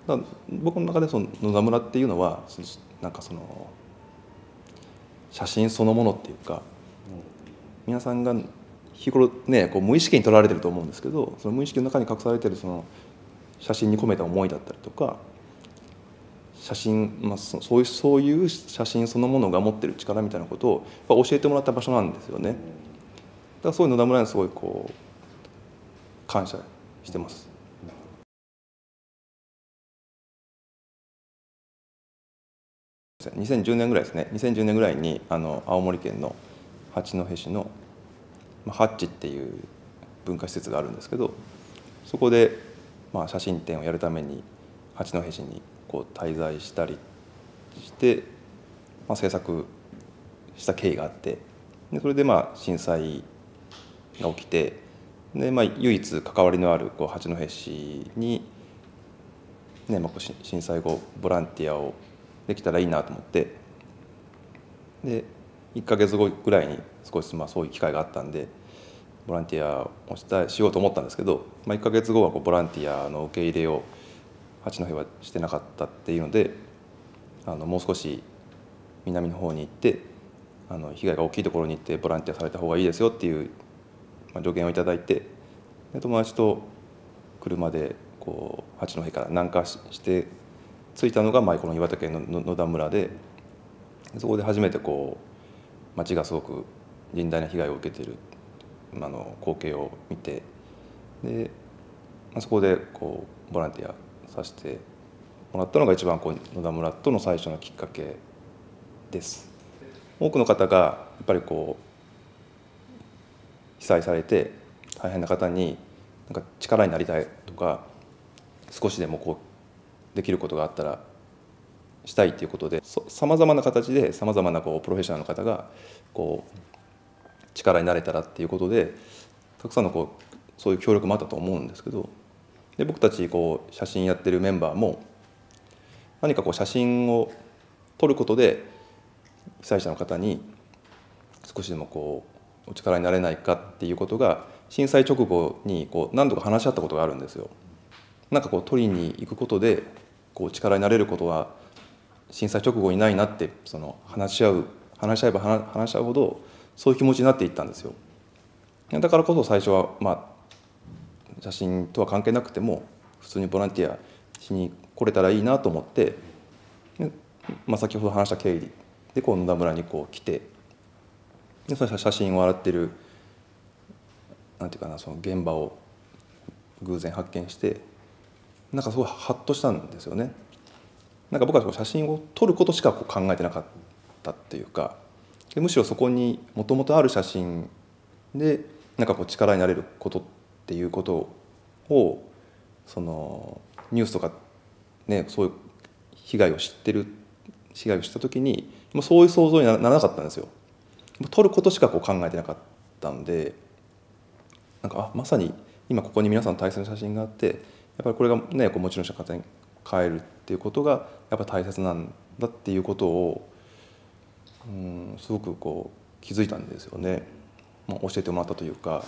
だから僕の中でその野田村っていうのはなんかその写真そのものっていうか、皆さんが日頃ねこう無意識に撮られてると思うんですけど、その無意識の中に隠されてるその写真に込めた思いだったりとか、写真、そういう写真そのものが持ってる力みたいなことを教えてもらった場所なんですよね。だからそういう野田村にすごいこう感謝してます。2010年ぐらいですね。2010年ぐらいに青森県の八戸市のハッチっていう文化施設があるんですけど、そこで写真展をやるために八戸市にこう滞在したりして、制作した経緯があって、でそれで震災が起きて、で唯一関わりのあるこう八戸市に、ね震災後ボランティアをできたらいいなと思って、で1ヶ月後ぐらいに少しそういう機会があったんでボランティアをしようと思ったんですけど、1ヶ月後はこうボランティアの受け入れを八戸はしてなかったっていうので、もう少し南の方に行って被害が大きいところに行ってボランティアされた方がいいですよっていう助言をいただいて、で友達と車でこう八戸から南下して着いたのがこの岩手県の野田村で、そこで初めてこう町がすごく甚大な被害を受けている光景を見て、でそこでこうボランティアさせてもらったのが一番こう野田村との最初のきっかけです。多くの方がやっぱりこう被災されて大変な方になんか力になりたいとか、少しでもこうできることがあったらしたいということで、さまざまな形でさまざまなこうプロフェッショナルの方がこう力になれたらっていうことでたくさんのこうそういう協力もあったと思うんですけど、で僕たちこう写真やってるメンバーも何かこう写真を撮ることで被災者の方に少しでもこうお力になれないかっていうことが震災直後にこう何度か話し合ったことがあるんですよ。なんかこう撮りに行くことでこう力になれることは震災直後にないなって、その話し合えば話し合うほどそういう気持ちになっていったんですよ。だからこそ最初は写真とは関係なくても普通にボランティアしに来れたらいいなと思って、先ほど話した経緯でこう野田村にこう来て、でその写真を洗ってるなんていうかな、その現場を偶然発見して、なんかすごいハッとしたんですよね。なんか僕は写真を撮ることしかこう考えてなかったっていうか、むしろそこにもともとある写真でなんかこう力になれることっていうことを、そのニュースとかね、そういう被害を知った時にもうそういう想像にならなかったんですよ。撮ることしかこう考えてなかったんで、なんかまさに今ここに皆さんの大切な写真があって、やっぱりこれがねこう持ち主の方に変えるっていうことがやっぱ大切なんだっていうことを、すごくこう気づいたんですよね。教えてもらったというか、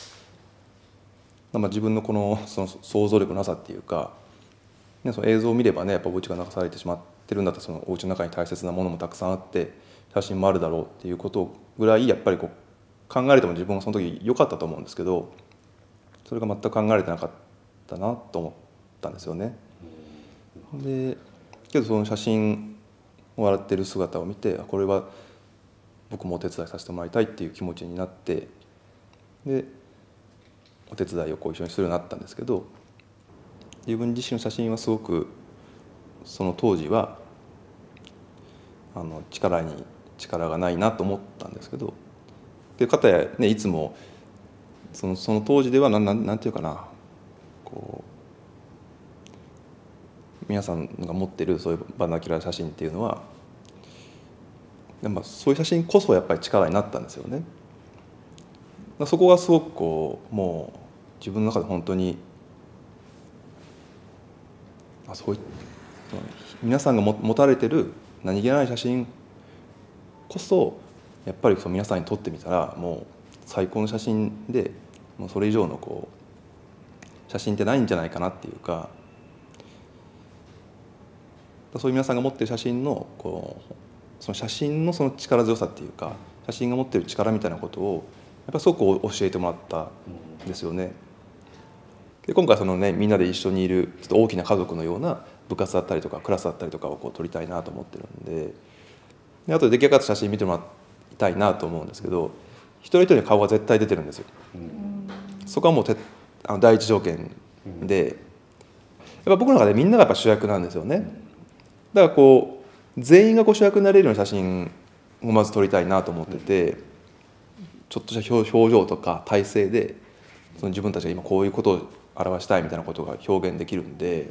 自分のその想像力のなさっていうか、その映像を見ればねやっぱお家が流されてしまってるんだったら、そのお家の中に大切なものもたくさんあって写真もあるだろうっていうことぐらいやっぱりこう考えれても自分はその時良かったと思うんですけど、それが全く考えれてなかったなと思ったんですよね。でけどその写真を笑ってる姿を見て、これは僕もお手伝いさせてもらいたいっていう気持ちになって、でお手伝いをこう一緒にするようになったんですけど、自分自身の写真はすごくその当時は力がないなと思ったんですけど、で片やねいつもその当時ではなんていうかな、こう皆さんが持ってるそういうバーナキュラー写真っていうのは、そういう写真こそやっぱり力になったんですよね。そこがすごくこうもう自分の中で本当にそうい皆さんが持たれてる何気ない写真こそやっぱり皆さんに撮ってみたらもう最高の写真で、もうそれ以上のこう写真ってないんじゃないかなっていうか、 そういう皆さんが持っている写真のその写真のその力強さっていうか、写真が持っている力みたいなことをやっぱりすごく教えてもらったんですよね。で今回そのね、みんなで一緒にいるちょっと大きな家族のような部活だったりとかクラスだったりとかを撮りたいなと思ってるんで、あとで出来上がった写真見てもらいたいなと思うんですけど、一人一人の顔が絶対出てるんですよ。そこはもう第一条件で、やっぱ僕の中でみんながやっぱ主役なんですよね。だから全員が主役になれるような写真をまず撮りたいなと思ってて、ちょっとした表情とか体勢でその自分たちが今こういうことを表したいみたいなことが表現できるんで、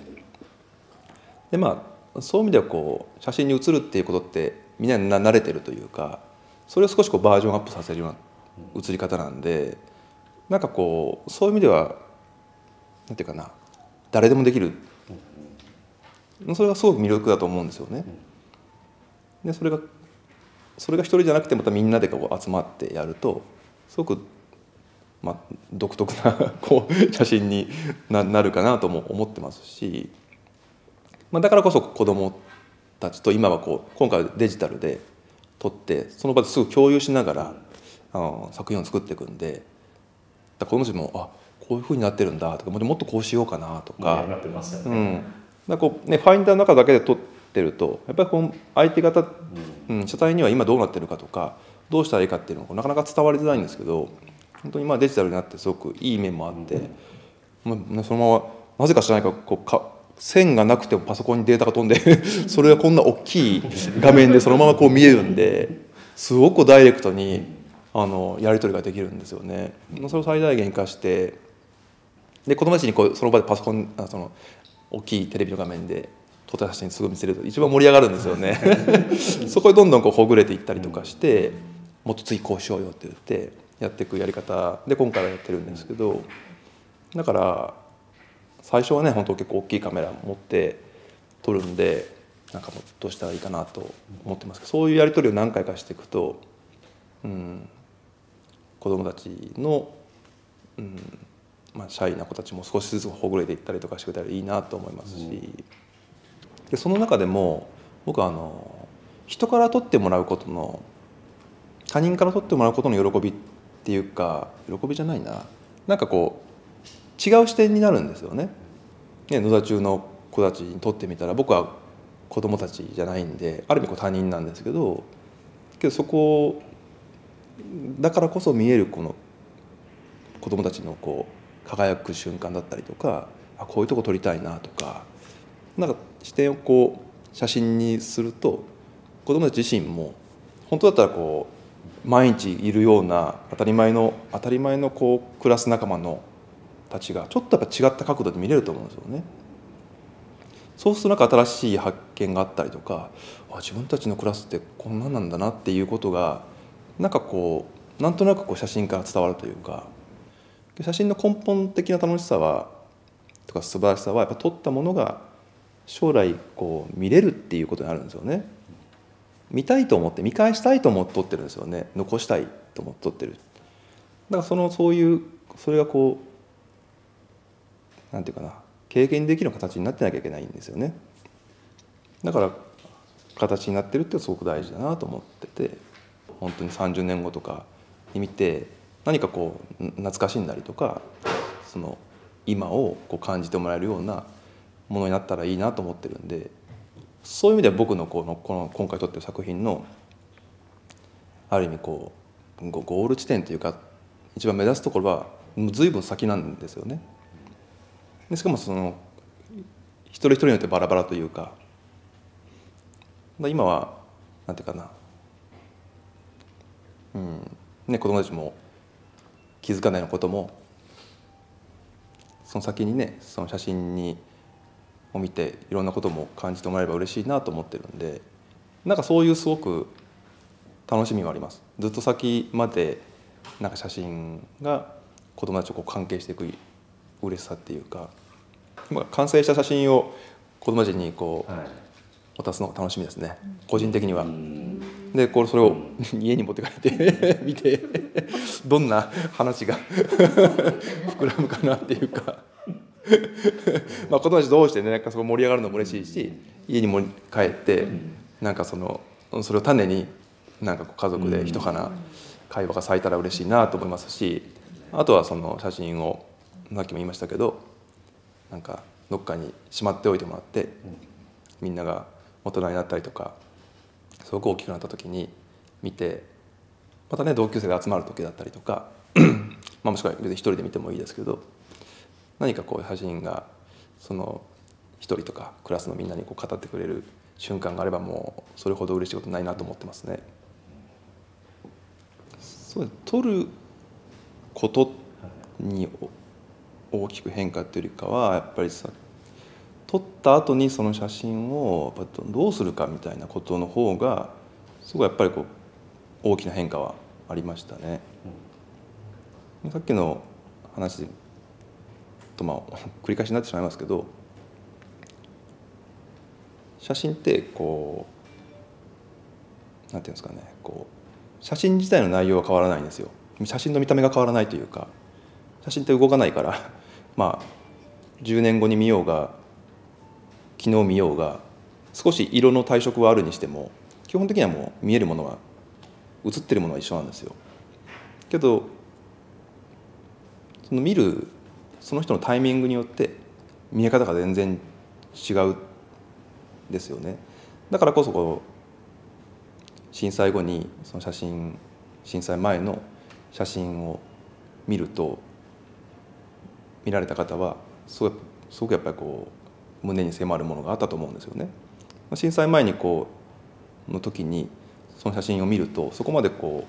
そういう意味では写真に写るっていうことってみんな慣れてるというか、それを少しバージョンアップさせるような写り方なんで、なんかそういう意味ではなんていうかな、誰でもできる、それがすごく魅力だと思うんですよね。でそれが一人じゃなくてまたみんなで集まってやるとすごく独特な写真になるかなとも思ってますし、だからこそ子どもたちと今は今回はデジタルで撮ってその場ですぐ共有しながら作品を作っていくんで、子どもたちもこういうふうになってるんだとか、もっとこうしようかなとか、ファインダーの中だけで撮ってるとやっぱり相手方、車体には今どうなってるかとかどうしたらいいかっていうのがなかなか伝わりづらいんですけど、本当にデジタルになってすごくいい面もあって、そのままなぜか知らないか線がなくてもパソコンにデータが飛んでそれがこんな大きい画面でそのまま見えるんで、すごくダイレクトにやり取りができるんですよね。それを最大限生かして、で子どもたちにその場でパソコンその大きいテレビの画面で撮った写真すぐ見せると一番盛り上がるんですよねそこでどんどんほぐれていったりとかして、もっと次こうしようよって言ってやっていくやり方で今回はやってるんですけど、だから最初はね本当結構大きいカメラ持って撮るんで、なんかもっとしたらいいかなと思ってますけど、そういうやり取りを何回かしていくと、子どもたちの、シャイな子たちも少しずつほぐれていったりとかしてくれたらいいなと思いますし、でその中でも僕は人から撮ってもらうことの、他人から撮ってもらうことの喜びっていうか、喜びじゃないな、なんか違う視点になるんですよね。野田中の子たちに撮ってみたら、僕は子供たちじゃないんである意味他人なんですけど、そこだからこそ見えるこの子供たちの輝く瞬間だったりとか、こういうとこ撮りたいなとか、なんか視点を写真にすると子供たち自身も本当だったら毎日いるような当たり前のクラス仲間のたちがちょっとやっぱ違った角度で見れると思うんですよね。そうするとなんか新しい発見があったりとか、自分たちのクラスってこんなんなんだなっていうことがなんかなんとなく写真から伝わるというか、写真の根本的な楽しさとか素晴らしさはやっぱ撮ったものが将来見れるっていうことになるんですよね。見たいと思って見返したいと思って撮ってるんですよね。残したいと思って撮ってる。だからそれがなんていうかな、経験できる形になってなきゃいけないんですよね。だから形になってるってすごく大事だなと思ってて、本当に30年後とかに見て何か懐かしんだりとか、その今を感じてもらえるようなものになったらいいなと思ってるんで、そういう意味では僕のこの今回撮ってる作品のある意味ゴール地点というか一番目指すところはもう随分先なんですよね。でしかも一人一人によってバラバラというか、今はなんていうかな、子供たちも気づかないようなこともその先にね、その写真を見ていろんなことも感じてもらえれば嬉しいなと思ってるんで、なんかそういうすごく楽しみもあります。ずっと先までなんか写真が子供たちを関係していく嬉しさっていうか、完成した写真を子供たちに渡すのが楽しみですね、個人的には。でそれを家に持って帰って見てどんな話が膨らむかなっていうかまあ子供たちどうしてねなんかそこ盛り上がるのも嬉しいし、家にも帰ってなんかそれを種になんかこう家族で一花会話が咲いたら嬉しいなと思いますし、あとはその写真をさっきも言いましたけどなんかどっかにしまっておいてもらって、みんなが大人になったりとかすごく大きくなった時に見て、またね同級生で集まる時だったりとかまあもしくは別に一人で見てもいいですけど、何かこう写真がその一人とかクラスのみんなにこう語ってくれる瞬間があればもうそれほど嬉しいことないなと思ってますね。そう撮ることに大きく変化っていうよりかはやっぱりさ、撮った後にその写真をどうするかみたいなことの方がすごいやっぱりこう大きな変化はありましたね。さっきの話とまあ繰り返しになってしまいますけど、写真ってこうなんていうんですかね、こう写真自体の内容は変わらないんですよ。写真の見た目が変わらないというか、写真って動かないからまあ10年後に見ようが昨日見ようが少し色の退色はあるにしても基本的にはもう見えるものは映ってるものは一緒なんですよ。けどその見るその人のタイミングによって見え方が全然違うですよね。だからこそこう震災後にその震災前の写真を見ると見られた方はすごくやっぱりこう胸に迫るものがあったと思うんですよね。震災前にこうの時にその写真を見るとそこまでこ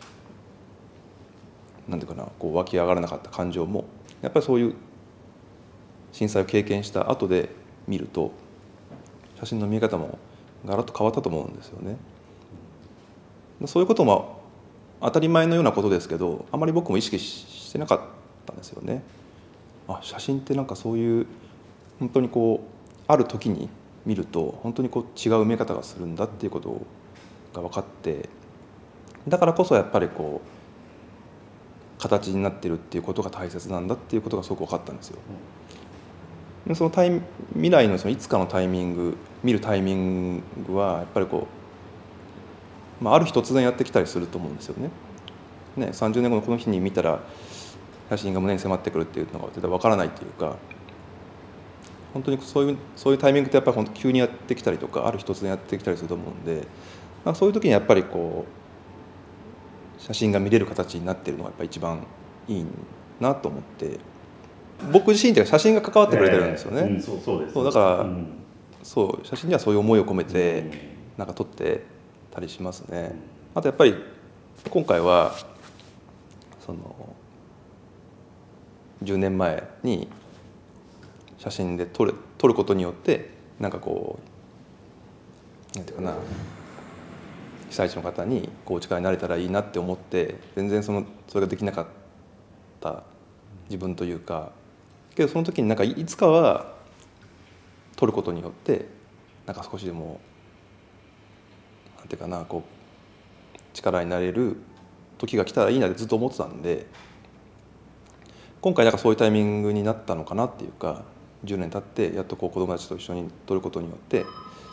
うなんていうかなこう湧き上がらなかった感情もやっぱりそういう震災を経験した後で見ると写真の見え方もガラッと変わったと思うんですよね。そういうことも当たり前のようなことですけどあまり僕も意識してなかったんですよね。写真ってなんかそういう本当にこうある時に見ると本当にこう違う見え方がするんだっていうことが分かって、だからこそやっぱりこう形になってるっていうことが大切なんだっていうことがすごく分かったんですよ。でその未来のそのいつかのタイミング見るタイミングはやっぱりこう、ある日突然やってきたりすると思うんですよね。30年後のこの日に見たら写真が胸に迫ってくるっていうのが絶対分からないっていうか、本当にそういうタイミングってやっぱり本当急にやってきたりとかある日突然やってきたりすると思うんで、そういう時にやっぱりこう写真が見れる形になってるのがやっぱり一番いいなと思って、僕自身って写真が関わってくれてるんですよね。そうだから、そう写真にはそういう思いを込めてなんか撮ってたりしますね。あとやっぱり今回はその10年前に写真で撮ることによってなんかこうなんていうかな被災地の方にこうお力になれたらいいなって思って全然それができなかった自分というか、けどその時になんかいつかは撮ることによってなんか少しでもなんていうかなこう力になれる時が来たらいいなってずっと思ってたんで、今回なんかそういうタイミングになったのかなっていうか、10年経ってやっとこう子どもたちと一緒に撮ることによって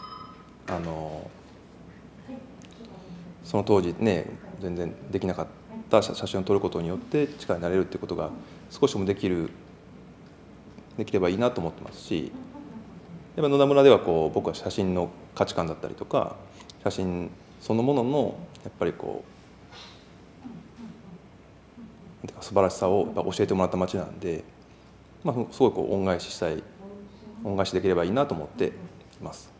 その当時ね全然できなかった写真を撮ることによって力になれるっていうことが少しでもできればいいなと思ってますし、やっぱ野田村ではこう僕は写真の価値観だったりとか写真そのもののやっぱりこう素晴らしさを教えてもらった町なんで、すごいこう恩返しできればいいなと思っています。